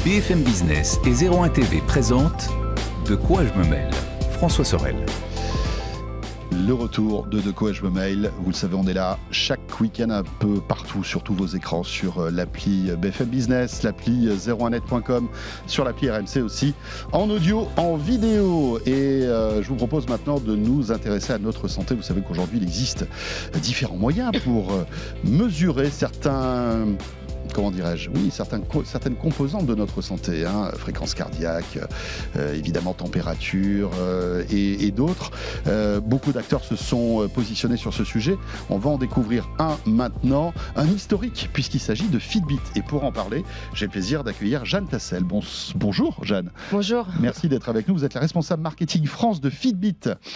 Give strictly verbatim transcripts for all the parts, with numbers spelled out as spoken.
B F M Business et zéro un T V présentent De quoi je me mêle. François Sorel. Le retour de De quoi je me mêle, vous le savez, on est là chaque week-end un peu partout sur tous vos écrans, sur l'appli B F M Business, l'appli zéro un net point com, sur l'appli R M C aussi, en audio, en vidéo. Et euh, je vous propose maintenant de nous intéresser à notre santé. Vous savez qu'aujourd'hui il existe différents moyens pour mesurer certains... comment dirais-je, oui, certains, certaines composantes de notre santé, hein, fréquence cardiaque, euh, évidemment température euh, et, et d'autres. Euh, beaucoup d'acteurs se sont positionnés sur ce sujet. On va en découvrir un maintenant, un historique, puisqu'il s'agit de Fitbit. Et pour en parler, j'ai le plaisir d'accueillir Jeanne Tassel. Bon, bonjour Jeanne. Bonjour. Merci d'être avec nous. Vous êtes la responsable marketing France de Fitbit.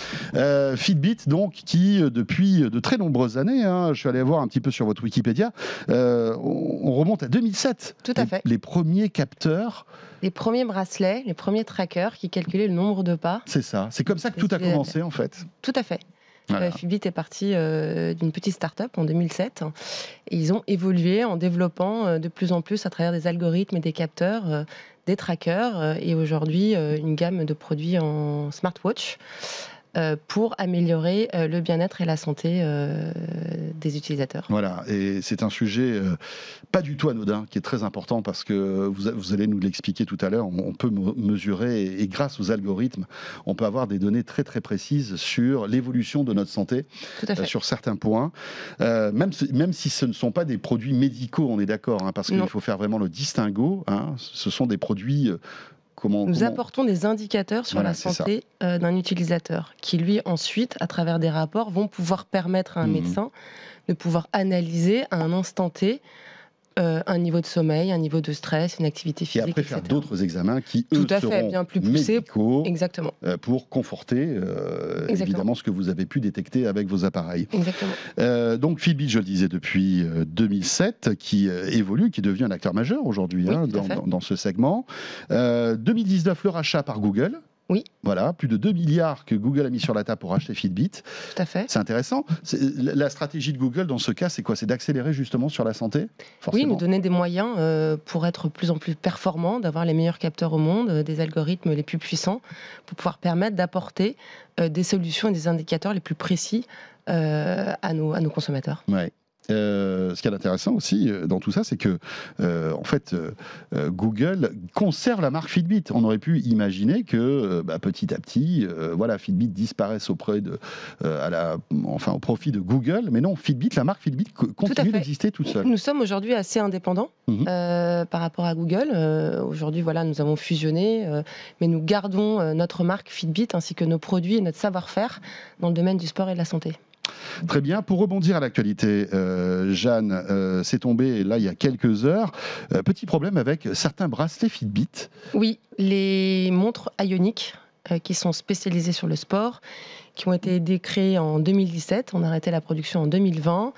Euh, Fitbit, donc, qui depuis de très nombreuses années, hein, je suis allé voir un petit peu sur votre Wikipédia, euh, on, on remonte à deux mille sept. Tout à fait. Les, les premiers capteurs. Les premiers bracelets, les premiers trackers qui calculaient le nombre de pas. C'est ça. C'est comme ça que tout a commencé, en fait. Tout à fait. Voilà. Euh, Fitbit est parti euh, d'une petite start-up en deux mille sept. Et ils ont évolué en développant euh, de plus en plus à travers des algorithmes et des capteurs, euh, des trackers. Euh, et aujourd'hui, euh, une gamme de produits en smartwatch. Euh, pour améliorer euh, le bien-être et la santé euh, des utilisateurs. Voilà, et c'est un sujet euh, pas du tout anodin, qui est très important parce que vous, vous allez nous l'expliquer tout à l'heure, on, on peut me- mesurer et, et grâce aux algorithmes, on peut avoir des données très très précises sur l'évolution de notre santé, Tout à fait. euh, sur certains points, euh, même, si- même si ce ne sont pas des produits médicaux, on est d'accord, hein, parce qu'il Non. faut faire vraiment le distinguo, hein, ce sont des produits... Euh, Comment, Nous comment... apportons des indicateurs sur Voilà, la santé euh, d'un utilisateur qui, lui, ensuite, à travers des rapports, vont pouvoir permettre à un Mmh. médecin de pouvoir analyser à un instant T euh, un niveau de sommeil, un niveau de stress, une activité Et physique, après faire et cetera. d'autres examens qui, eux, Tout à fait, seront bien plus poussés. médicaux Exactement. euh, pour conforter, euh, Exactement. évidemment, ce que vous avez pu détecter avec vos appareils. Exactement. Euh, donc Fitbit, je le disais, depuis euh, deux mille sept, qui euh, évolue, qui devient un acteur majeur aujourd'hui, Oui, hein, tout à dans, fait. dans- dans ce segment. Euh, deux mille dix-neuf, le rachat par Google. Oui. Voilà, plus de deux milliards que Google a mis sur la table pour acheter Fitbit. Tout à fait. C'est intéressant. C'est- La stratégie de Google, dans ce cas, c'est quoi? C'est d'accélérer justement sur la santé, Oui, forcément. nous donner des moyens euh, pour être de plus en plus performants, d'avoir les meilleurs capteurs au monde, euh, des algorithmes les plus puissants, pour pouvoir permettre d'apporter euh, des solutions et des indicateurs les plus précis euh, à, nos, à nos consommateurs. Ouais. Euh, ce qui est intéressant aussi euh, dans tout ça, c'est que euh, en fait, euh, euh, Google conserve la marque Fitbit. On aurait pu imaginer que euh, bah, petit à petit, euh, voilà, Fitbit disparaisse auprès de, euh, à la, enfin, au profit de Google. Mais non, Fitbit, la marque Fitbit co- continue fait. d'exister toute seule. Nous sommes aujourd'hui assez indépendants Mhm. euh, par rapport à Google. Euh, aujourd'hui, voilà, nous avons fusionné, euh, mais nous gardons euh, notre marque Fitbit ainsi que nos produits et notre savoir-faire dans le domaine du sport et de la santé. Très bien. Pour rebondir à l'actualité, euh, Jeanne, euh, c'est tombé là il y a quelques heures. Euh, petit problème avec certains bracelets Fitbit. Oui, les montres ioniques euh, qui sont spécialisées sur le sport, qui ont été décréées en deux mille dix-sept. On a arrêté la production en deux mille vingt.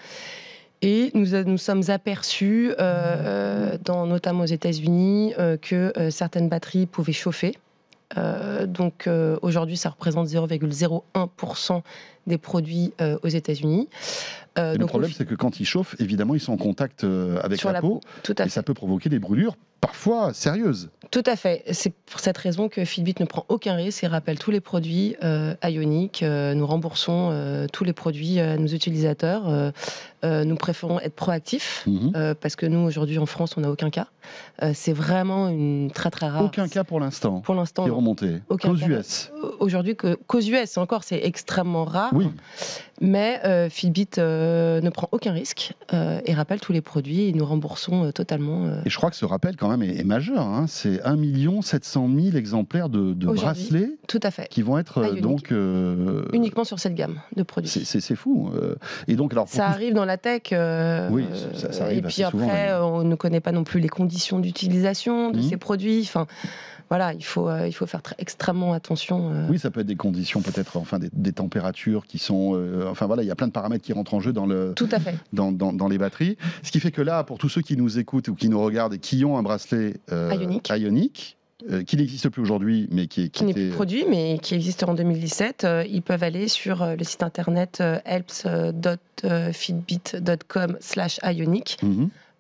Et nous a- nous sommes aperçus, euh, dans, notamment aux États-Unis, euh, que euh, certaines batteries pouvaient chauffer. Euh, donc euh, aujourd'hui, ça représente zéro virgule zéro un pour cent des produits euh, aux États-Unis. Euh, Et le donc problème, nous- c'est que quand ils chauffent, évidemment, ils sont en contact euh, avec sur la, peau. Tout à Et fait. ça peut provoquer des brûlures parfois sérieuses. Tout à fait. C'est pour cette raison que Fitbit ne prend aucun risque et rappelle tous les produits euh, ioniques. Euh, nous remboursons euh, tous les produits à nos utilisateurs. Euh, euh, nous préférons être proactifs Mhm. euh, parce que nous, aujourd'hui, en France, on n'a aucun cas. Euh, c'est vraiment une très très rare. Aucun cas pour l'instant Pour l'instant, qui est non. remonté. Aucun Qu'aux cas. U S. Aujourd'hui, que, qu'aux U S, encore, c'est extrêmement rare. Oui. Mais euh, Fitbit euh, ne prend aucun risque euh, et rappelle tous les produits et nous remboursons euh, totalement. euh, Et je crois que ce rappel, quand même, est, est majeur. hein. C'est un million sept cent mille exemplaires de, de Aujourd'hui. bracelets Tout à fait. qui vont être euh, Ionique. donc. euh, Uniquement sur cette gamme de produits. c'est, c'est- c'est fou. euh. Et donc, alors. pour Ça tout- arrive dans la tech. euh, Oui, ça- ça arrive Et assez puis souvent, après, d'ailleurs. on ne connaît pas non plus les conditions d'utilisation de Mhm. ces produits. Enfin, voilà, il faut, euh, il faut faire très, extrêmement attention. euh. Oui, ça peut être des conditions, peut-être, enfin, des, des températures qui sont. euh, enfin, voilà, il y a plein de paramètres qui rentrent en jeu dans le. Tout à fait. Dans, dans- dans les batteries. Ce qui fait que là, pour tous ceux qui nous écoutent ou qui nous regardent et qui ont un bracelet euh, Ionique. ionique, euh, qui n'existe plus aujourd'hui, mais qui, Qui n'est était- plus produit, mais qui existe en deux mille dix-sept. Euh, ils peuvent aller sur euh, le site internet euh, helps dot fitbit dot com slash ionic. Mhm.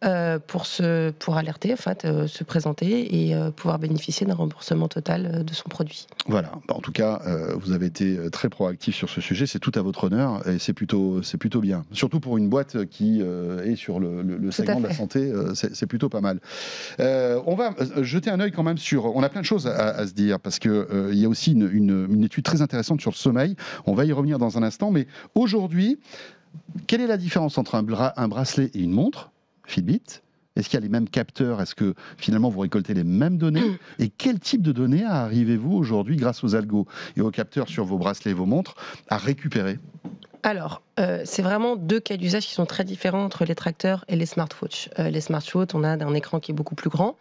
euh, pour, se, pour alerter, en fait, euh, se présenter et euh, pouvoir bénéficier d'un remboursement total euh, de son produit. Voilà, bah, en tout cas, euh, vous avez été très proactif sur ce sujet, c'est tout à votre honneur et c'est plutôt, c'est plutôt bien. Surtout pour une boîte qui euh, est sur le, le, le segment de la santé, euh, c'est, c'est plutôt pas mal. Euh, on va jeter un œil quand même sur... On a plein de choses à, à se dire parce qu'il euh, y a aussi une, une, une étude très intéressante sur le sommeil. On va y revenir dans un instant, mais aujourd'hui, quelle est la différence entre un, bra- un bracelet et une montre Fitbit? Est-ce qu'il y a les mêmes capteurs? Est-ce que finalement vous récoltez les mêmes données? Et quel type de données arrivez-vous aujourd'hui grâce aux algos et aux capteurs sur vos bracelets et vos montres à récupérer? Alors, euh, c'est vraiment deux cas d'usage qui sont très différents entre les tracteurs et les smartwatches. Euh, les smartwatches, on a un écran qui est beaucoup plus grand.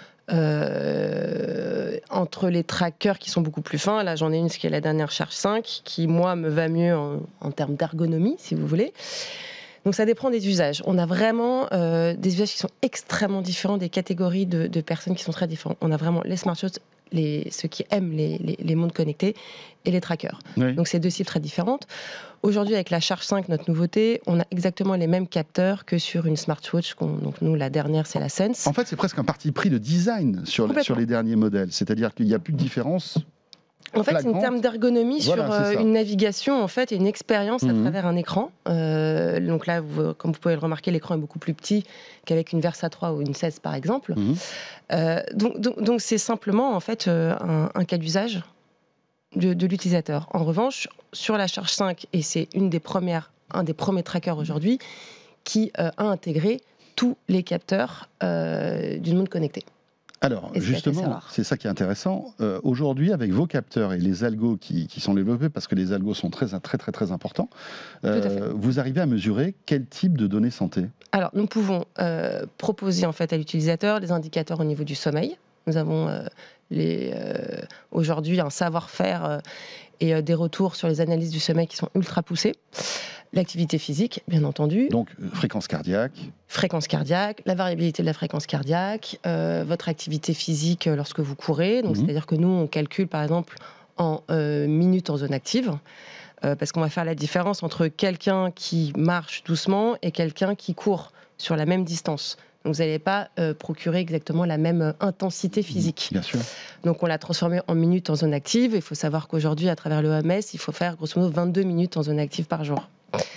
Euh, entre les trackers qui sont beaucoup plus fins, là j'en ai une, ce qui est la dernière Charge cinq, qui moi me va mieux en, en termes d'ergonomie, si vous voulez. Donc ça dépend des usages. On a vraiment euh, des usages qui sont extrêmement différents, des catégories de, de personnes qui sont très différentes. On a vraiment les smartwatches, les, ceux qui aiment les, les, les montres connectées, et les trackers. Oui. Donc c'est deux cibles très différentes. Aujourd'hui, avec la Charge cinq, notre nouveauté, on a exactement les mêmes capteurs que sur une smartwatch. Donc nous, la dernière, c'est la Sense. En fait, c'est presque un parti pris de design sur, sur les derniers modèles. C'est-à-dire qu'il n'y a plus de différence. En fait, c'est une terme d'ergonomie voilà, sur euh, une navigation en fait, et une expérience mmh. à travers un écran. Euh, donc là, vous, comme vous pouvez le remarquer, l'écran est beaucoup plus petit qu'avec une Versa trois ou une seize, par exemple. Mmh. Euh, donc, donc, donc, c'est simplement en fait euh, un, un cas d'usage de, de l'utilisateur. En revanche, sur la Charge cinq, et c'est une des premières, un des premiers trackers aujourd'hui, qui euh, a intégré tous les capteurs euh, d'une montre connectée. Alors, justement, c'est ça qui est intéressant. Euh, aujourd'hui, avec vos capteurs et les algos qui, qui sont développés, parce que les algos sont très, très, très, très importants, euh, vous arrivez à mesurer quel type de données santé? Alors, nous pouvons euh, proposer en fait à l'utilisateur des indicateurs au niveau du sommeil. Nous avons euh, les, euh, aujourd'hui un savoir-faire euh, et euh, des retours sur les analyses du sommeil qui sont ultra poussés. L'activité physique, bien entendu. Donc, euh, fréquence cardiaque. Fréquence cardiaque, la variabilité de la fréquence cardiaque, euh, votre activité physique lorsque vous courez. Donc, mmh. c'est-à-dire que nous, on calcule, par exemple, en euh, minutes en zone active, euh, parce qu'on va faire la différence entre quelqu'un qui marche doucement et quelqu'un qui court sur la même distance. Donc, vous n'allez pas euh, procurer exactement la même intensité physique. Bien sûr. Donc, on l'a transformé en minutes en zone active. Il faut savoir qu'aujourd'hui, à travers l'O M S, il faut faire grosso modo vingt-deux minutes en zone active par jour.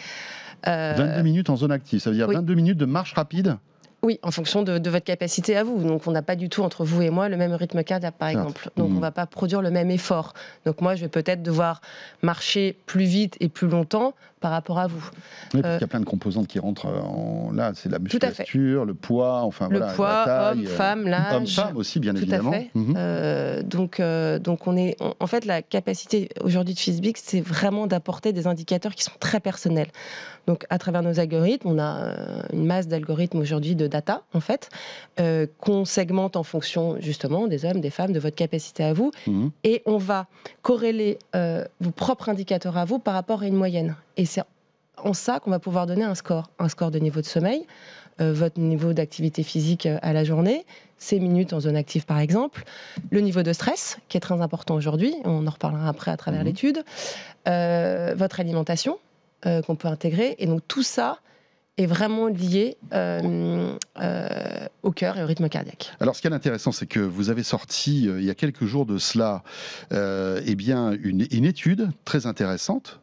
Euh, vingt-deux minutes en zone active, ça veut dire oui. vingt-deux minutes de marche rapide? Oui, en fonction de, de votre capacité à vous. Donc, on n'a pas du tout, entre vous et moi, le même rythme cardiaque, par exemple. Donc, mmh. on ne va pas produire le même effort. Donc, moi, je vais peut-être devoir marcher plus vite et plus longtemps par rapport à vous. Oui, parce euh, qu'il y a plein de composantes qui rentrent en... Là, c'est la musculature, le poids, enfin le voilà, poids, la taille. Homme, femme, l'âge. Homme, femme aussi, bien tout évidemment. À fait. Mmh. Euh, donc, euh, donc, on est... On, en fait, la capacité aujourd'hui de Fitbit, c'est vraiment d'apporter des indicateurs qui sont très personnels. Donc, à travers nos algorithmes, on a une masse d'algorithmes aujourd'hui de data, en fait, euh, qu'on segmente en fonction, justement, des hommes, des femmes, de votre capacité à vous. Mmh. Et on va corréler euh, vos propres indicateurs à vous par rapport à une moyenne. Et c'est en ça qu'on va pouvoir donner un score. Un score de niveau de sommeil, euh, votre niveau d'activité physique à la journée, ces minutes en zone active, par exemple, le niveau de stress, qui est très important aujourd'hui, on en reparlera après à travers mmh. l'étude, euh, votre alimentation, Euh, qu'on peut intégrer. Et donc tout ça est vraiment lié euh, euh, au cœur et au rythme cardiaque. Alors ce qui est intéressant, c'est que vous avez sorti, euh, il y a quelques jours de cela, euh, eh bien, une, une étude très intéressante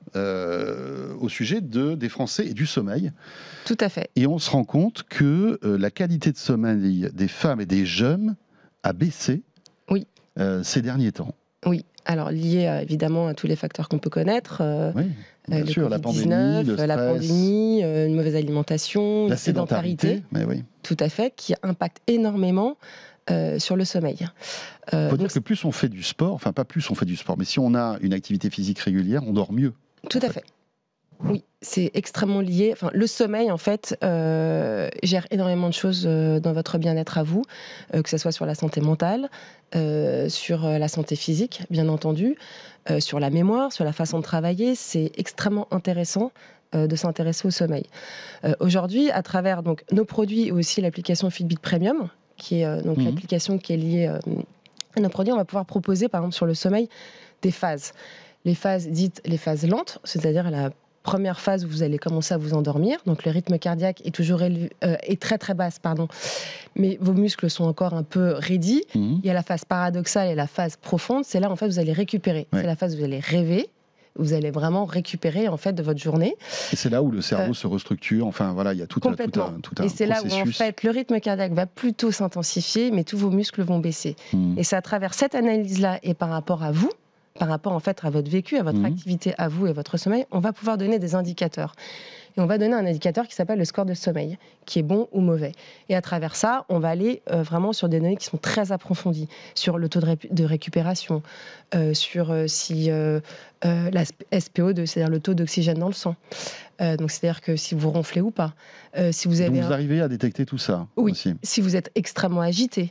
euh, au sujet de, des Français et du sommeil. Tout à fait. Et on se rend compte que euh, la qualité de sommeil des femmes et des jeunes a baissé oui. euh, ces derniers temps. Oui. Alors, lié à, évidemment à tous les facteurs qu'on peut connaître, euh, oui, bien euh, le sûr, covid dix-neuf, la pandémie, le stress, la pandémie euh, une mauvaise alimentation, la une sédentarité, sédentarité mais oui. tout à fait, qui impacte énormément euh, sur le sommeil. Il euh, faut dire que plus on fait du sport, enfin pas plus on fait du sport, mais si on a une activité physique régulière, on dort mieux. Tout à fait. fait. Oui, c'est extrêmement lié. Enfin, le sommeil, en fait, euh, gère énormément de choses euh, dans votre bien-être à vous, euh, que ce soit sur la santé mentale, euh, sur la santé physique, bien entendu, euh, sur la mémoire, sur la façon de travailler. C'est extrêmement intéressant euh, de s'intéresser au sommeil. Euh, aujourd'hui, à travers donc, nos produits et aussi l'application Fitbit Premium, qui est euh, donc mmh. l'application qui est liée euh, à nos produits, on va pouvoir proposer, par exemple, sur le sommeil, des phases. Les phases dites les phases lentes, c'est-à-dire la première phase où vous allez commencer à vous endormir, donc le rythme cardiaque est toujours élevé, euh, est très très basse, pardon, mais vos muscles sont encore un peu raidis. Mmh. Il y a la phase paradoxale et la phase profonde, c'est là en fait vous allez récupérer. Ouais. C'est la phase où vous allez rêver, vous allez vraiment récupérer en fait de votre journée. Et c'est là où le cerveau euh, se restructure, enfin voilà, il y a tout, complètement. Un, tout un, tout un et c'est processus. là où en fait le rythme cardiaque va plutôt s'intensifier, mais tous vos muscles vont baisser. Mmh. Et c'est à travers cette analyse-là et par rapport à vous, par rapport en fait à votre vécu, à votre mmh. activité, à vous et votre sommeil, on va pouvoir donner des indicateurs. Et on va donner un indicateur qui s'appelle le score de sommeil, qui est bon ou mauvais. Et à travers ça, on va aller euh, vraiment sur des données qui sont très approfondies, sur le taux de, ré- de récupération, euh, sur euh, si euh, euh, la S P O deux, c'est-à-dire le taux d'oxygène dans le sang. Euh, donc c'est-à-dire que si vous ronflez ou pas, euh, si vous avez. Donc vous un... arrivez à détecter tout ça. Oui. Aussi. Si vous êtes extrêmement agité.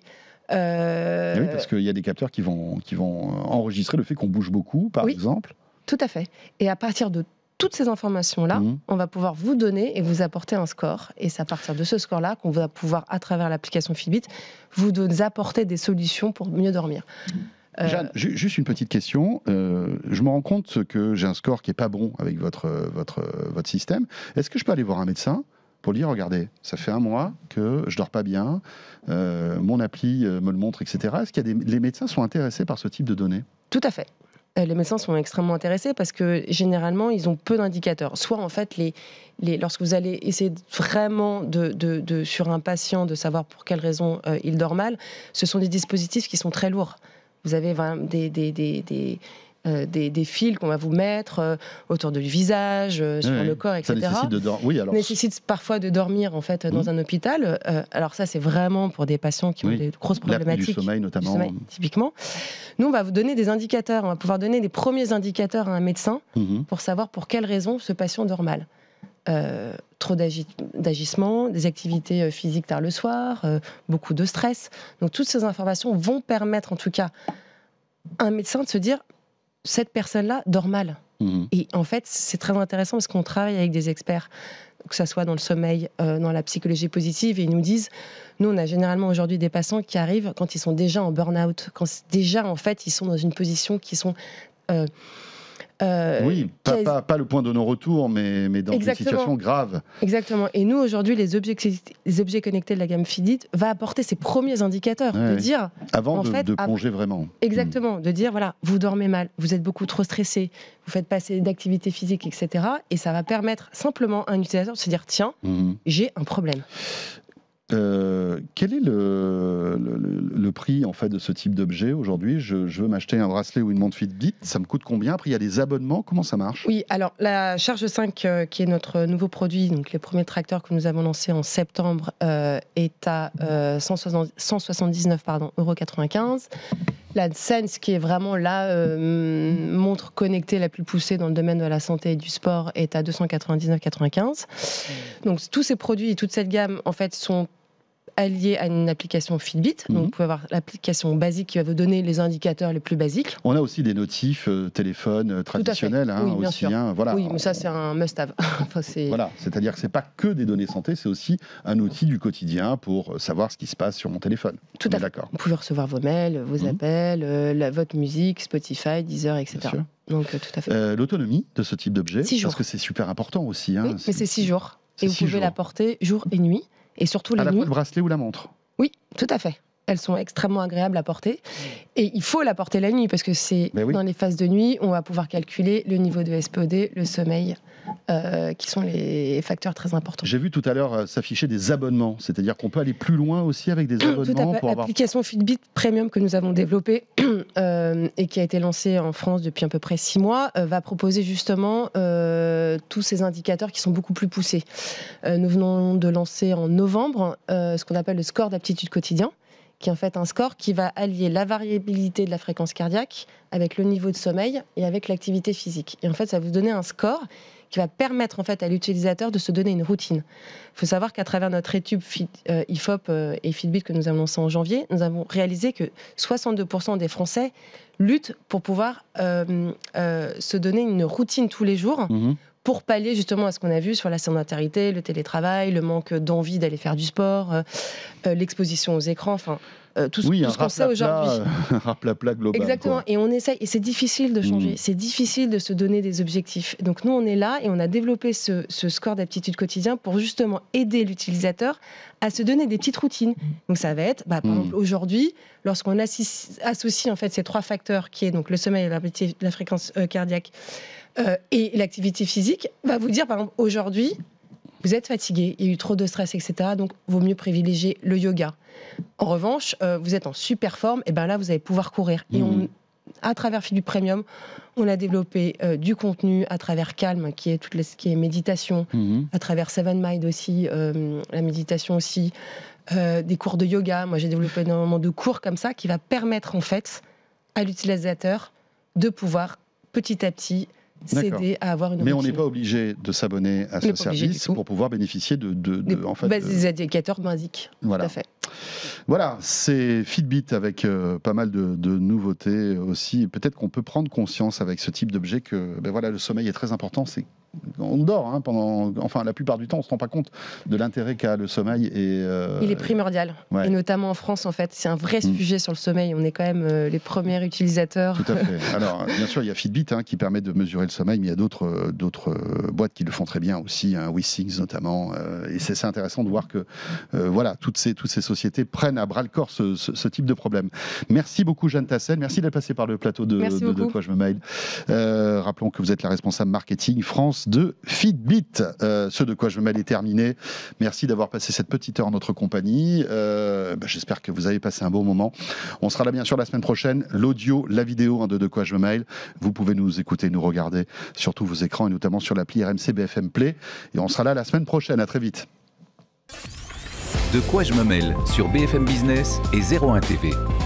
Euh... Oui, parce qu'il y a des capteurs qui vont, qui vont enregistrer le fait qu'on bouge beaucoup, par oui, exemple. Tout à fait. Et à partir de toutes ces informations-là, mmh. on va pouvoir vous donner et vous apporter un score. Et c'est à partir de ce score-là qu'on va pouvoir, à travers l'application Fitbit, vous apporter des solutions pour mieux dormir. Euh... Jeanne, juste une petite question. Euh, je me rends compte que j'ai un score qui n'est pas bon avec votre, votre, votre système. Est-ce que je peux aller voir un médecin pour lui dire, regardez, ça fait un mois que je dors pas bien, euh, mon appli me le montre, et cetera. Est-ce qu'il y a des... les médecins sont intéressés par ce type de données ? Tout à fait. Les médecins sont extrêmement intéressés parce que généralement, ils ont peu d'indicateurs. Soit en fait, les, les, lorsque vous allez essayer vraiment de, de, de, sur un patient de savoir pour quelle raison euh, il dort mal, ce sont des dispositifs qui sont très lourds. Vous avez des... des, des, des Euh, des, des fils qu'on va vous mettre euh, autour du visage, euh, sur oui, le corps, et cetera. Ça nécessite, de dor- oui, alors... nécessite parfois de dormir en fait, dans mmh. un hôpital. Euh, alors ça, c'est vraiment pour des patients qui ont oui. des grosses problématiques. Du sommeil, notamment. Du sommeil, typiquement. Nous, on va vous donner des indicateurs. On va pouvoir donner des premiers indicateurs à un médecin mmh. pour savoir pour quelles raisons ce patient dort mal. Euh, trop d'agi- d'agissement, des activités physiques tard le soir, euh, beaucoup de stress. Donc toutes ces informations vont permettre en tout cas à un médecin de se dire cette personne-là dort mal. Mmh. Et en fait, c'est très intéressant parce qu'on travaille avec des experts, que ce soit dans le sommeil, euh, dans la psychologie positive, et ils nous disent, nous, on a généralement aujourd'hui des patients qui arrivent quand ils sont déjà en burn-out, quand déjà, en fait, ils sont dans une position qui sont... Euh, Euh, oui, pas, pas, pas le point de non-retour, mais, mais dans Exactement. Une situation grave. Exactement. Et nous, aujourd'hui, les objets, les objets connectés de la gamme Fitbit va apporter ces premiers indicateurs, ouais, de oui. dire... Avant de, fait, de plonger av- vraiment. Exactement, mmh. de dire, voilà, vous dormez mal, vous êtes beaucoup trop stressé, vous faites pas assez d'activité physique, et cetera. Et ça va permettre simplement à un utilisateur de se dire, tiens, mmh. j'ai un problème. Euh, quel est le, le, le prix en fait de ce type d'objet aujourd'hui ? je, je veux m'acheter un bracelet ou une montre Fitbit, ça me coûte combien ? Après, il y a des abonnements, comment ça marche ? Oui, alors la Charge cinq, euh, qui est notre nouveau produit, donc les premiers tracteurs que nous avons lancés en septembre, euh, est à euh, cent soixante-dix-neuf euros quatre-vingt-quinze. La Sense, qui est vraiment la euh, montre connectée la plus poussée dans le domaine de la santé et du sport, est à deux cent quatre-vingt-dix-neuf euros quatre-vingt-quinze. Donc tous ces produits et toute cette gamme en fait sont allié à une application Fitbit. Mmh. Donc, vous pouvez avoir l'application basique qui va vous donner les indicateurs les plus basiques. On a aussi des notifs euh, téléphone euh, traditionnels. Hein, oui, bien aussi, sûr. Hein, voilà. Oui, mais ça, c'est un must-have. enfin, c'est... Voilà, c'est-à-dire que ce n'est pas que des données santé, c'est aussi un outil du quotidien pour savoir ce qui se passe sur mon téléphone. Tout à fait. D'accord. Vous pouvez recevoir vos mails, vos mmh. appels, euh, la, votre musique, Spotify, Deezer, et cetera. Donc, euh, tout à fait. Euh, l'autonomie de ce type d'objet, six jours. Parce que c'est super important aussi. Hein, oui, c'est... mais c'est six jours. C'est et vous pouvez jours. la porter jour et nuit. Et surtout à la la nuit. fois le bracelet ou la montre ? Oui, tout à fait. Elles sont extrêmement agréables à porter. Et il faut la porter la nuit, parce que c'est oui. dans les phases de nuit, on va pouvoir calculer le niveau de S P O D, le sommeil, euh, qui sont les facteurs très importants. J'ai vu tout à l'heure euh, s'afficher des abonnements, c'est-à-dire qu'on peut aller plus loin aussi avec des abonnements. Tout à fait. Pour L'application avoir... Fitbit Premium que nous avons développée euh, et qui a été lancée en France depuis à peu près six mois, euh, va proposer justement euh, tous ces indicateurs qui sont beaucoup plus poussés. Euh, nous venons de lancer en novembre euh, ce qu'on appelle le score d'aptitude quotidien, qui est en fait un score qui va allier la variabilité de la fréquence cardiaque avec le niveau de sommeil et avec l'activité physique. Et en fait, ça va vous donner un score qui va permettre en fait à l'utilisateur de se donner une routine. Il faut savoir qu'à travers notre étude Fit, euh, I F O P euh, et Fitbit que nous avons lancée en janvier, nous avons réalisé que soixante-deux pour cent des Français luttent pour pouvoir euh, euh, se donner une routine tous les jours, mmh. pour pallier justement à ce qu'on a vu sur la sédentarité, le télétravail, le manque d'envie d'aller faire du sport, euh, euh, l'exposition aux écrans, enfin euh, tout, oui, tout ce qu'on sait aujourd'hui. Un raplapla global. Exactement, quoi. et on essaye, et c'est difficile de changer, Mmh. c'est difficile de se donner des objectifs. Donc nous, on est là et on a développé ce, ce score d'aptitude quotidien pour justement aider l'utilisateur à se donner des petites routines. Donc ça va être, bah, par Mmh. exemple, aujourd'hui, lorsqu'on assis- associe en fait ces trois facteurs, qui est donc le sommeil, la, la fréquence euh, cardiaque euh, et l'activité physique, va vous dire, par exemple, aujourd'hui, vous êtes fatigué, il y a eu trop de stress, et cetera. Donc, vaut mieux privilégier le yoga. En revanche, euh, vous êtes en super forme, et ben là, vous allez pouvoir courir. Et Mmh. on, à travers Philippe Premium, on a développé euh, du contenu à travers Calm, qui est, toute les, qui est méditation, Mmh. à travers Seven Mind aussi, euh, la méditation aussi, euh, des cours de yoga. Moi, j'ai développé énormément de cours comme ça qui va permettre en fait à l'utilisateur de pouvoir petit à petit D'accord. s'aider à avoir une Mais on routine. n'est pas obligé de s'abonner à On ce n'est pas obligé du service tout. pour pouvoir bénéficier de, de, de- Des, en fait, bah, de- des indicateurs basiques, Voilà. tout à fait. Voilà, c'est Fitbit avec euh, pas mal de, de nouveautés aussi. Peut-être qu'on peut prendre conscience avec ce type d'objet que ben voilà, le sommeil est très important. C'est on dort hein, pendant, enfin la plupart du temps, on se rend pas compte de l'intérêt qu'a le sommeil et euh, Il est primordial, ouais. et notamment en France en fait, c'est un vrai Mm. sujet sur le sommeil. On est quand même euh, les premiers utilisateurs. Tout à fait. Alors, bien sûr, il y a Fitbit hein, qui permet de mesurer le sommeil, mais il y a d'autres euh, d'autres euh, boîtes qui le font très bien aussi, hein, WeSings notamment. Euh, et c'est c'est intéressant de voir que euh, voilà, toutes ces, toutes ces sociétés prennent à bras le corps ce, ce, ce type de problème. Merci beaucoup, Jeanne Tassel. Merci d'être passée par le plateau de, Merci de, de beaucoup. Quoi Je me mail. Euh, rappelons que vous êtes la responsable marketing France de Fitbit. Euh, ce de Quoi Je me mail est terminé. Merci d'avoir passé cette petite heure en notre compagnie. Euh, bah, J'espère que vous avez passé un bon moment. On sera là bien sûr la semaine prochaine. L'audio, la vidéo hein, de De Quoi Je me mail. Vous pouvez nous écouter, nous regarder sur tous vos écrans et notamment sur l'appli R M C B F M Play. Et on sera là la semaine prochaine. À très vite. De quoi je me mêle sur B F M Business et zéro un T V.